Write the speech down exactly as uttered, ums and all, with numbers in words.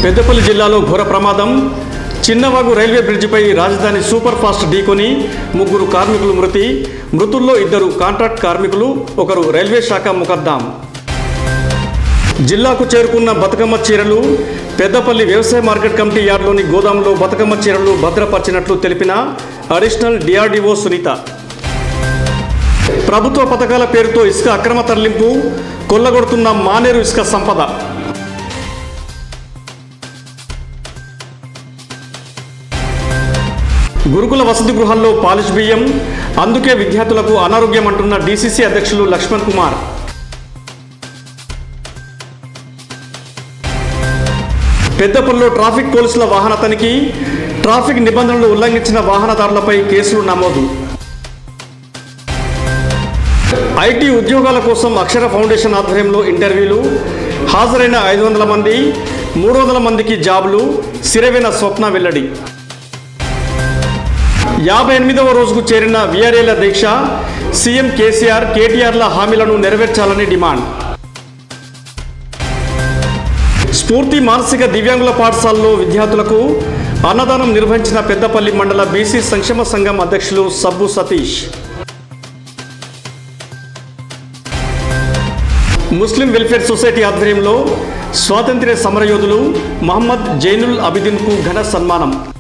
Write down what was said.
పెద్దపల్లి జిల్లాలో ఘోర ప్రమాదం. చిన్నవాగు రైల్వే బ్రిడ్జిపై రాజధాని సూపర్ ఫాస్ట్ ఢీకొని ముగ్గురు కార్మికులు మృతి. మృతుల్లో ఇద్దరు కాంట్రాక్ట్ కార్మికులు, ఒకరు రైల్వే శాఖ ముఖద్దాం. జిల్లాకు చేరుకున్న బతుకమ్మ చీరలు. పెద్దపల్లి వ్యవసాయ మార్కెట్ కమిటీ యార్డ్లోని గోదాంలో బతుకమ్మ చీరలు భద్రపరిచినట్లు తెలిపిన అడిషనల్ డిఆర్డీఓ సునీత. ప్రభుత్వ పథకాల పేరుతో ఇసుక అక్రమ తరలింపు, కొల్లగొడుతున్న మానేరు ఇసుక సంపద. గురుకుల వసతి గృహాల్లో పాలిష్ బియ్యం, అందుకే విద్యార్థులకు అనారోగ్యం అంటున్న డీసీసీ అధ్యక్షులు లక్ష్మణ్ కుమార్. పెద్దపల్లిలో ట్రాఫిక్ పోలీసుల వాహన తనిఖీ. ట్రాఫిక్ నిబంధనలు ఉల్లంఘించిన వాహనదారులపై కేసులు నమోదు. ఐటీ ఉద్యోగాల కోసం అక్షర ఫౌండేషన్ ఆధ్వర్యంలో ఇంటర్వ్యూలు. హాజరైన ఐదు వందల మంది, మూడు వందల మందికి జాబులు. సిరవేన స్వప్న వెల్లడి. యాభై ఎనిమిదవ రోజుకు చేరిన వీఆర్ఏల దీక్ష. సీఎం కేసీఆర్, కేటీఆర్ల హామీలను నెరవేర్చాలని డిమాండ్. స్ఫూర్తి మానసిక దివ్యాంగుల పాఠశాలలో విద్యార్థులకు అన్నదానం నిర్వహించిన పెద్దపల్లి మండల బీసీ సంక్షేమ సంఘం అధ్యక్షులు సబ్బు సతీష్. ముస్లిం వెల్ఫేర్ సొసైటీ ఆధ్వర్యంలో స్వాతంత్ర్య సమరయోధులు మహమ్మద్ జైనుల్ అబిదీన్కు ఘన సన్మానం.